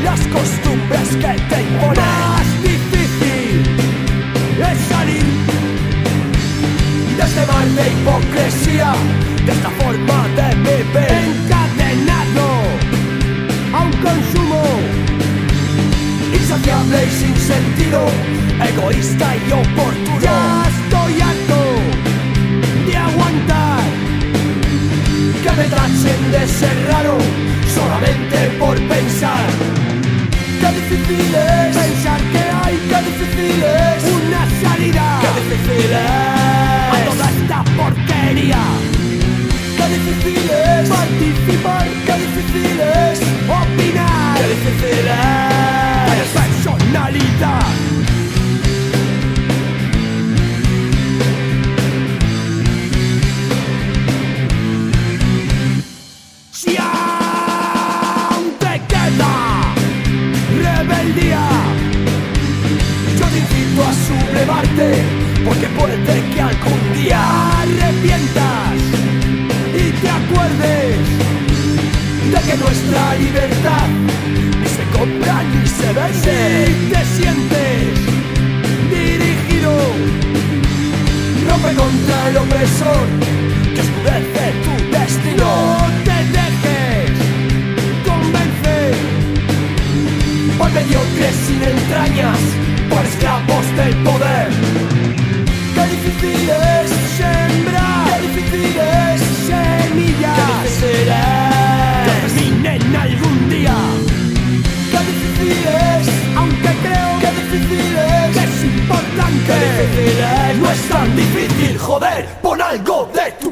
las costumbres que te imponen. Más difícil es salir de este mar de hipocresía, de esta forma de vivir, encadenado a un consumo insaciable y sin sentido, egoísta y oportuno. Ya estoy harto de aguantar que me tachen de ser raro solamente por pensar. Qué difícil es pensar que hay, qué difícil es una salida, qué difícil es a toda esta porquería. Qué difícil es participar, qué difícil es opinar, qué difícil es tener personalidad. Si aún te queda rebeldía, yo te invito a sublevarte, porque puede que algún día arrepientas y te acuerdes de que nuestra libertad ni se compra ni se vende. Si te sientes dirigido, rompe contra el opresor que oscurece tu destino. No te dejes convencer por mediocres sin entrañas, por esclavos del poder. Qué difícil es sembrar, qué difícil es semillas, qué difícil es que germinen algún día. Qué difícil es, aunque creo que difícil es, que es importante. Qué difícil es, no es tan difícil, joder, pon algo de tu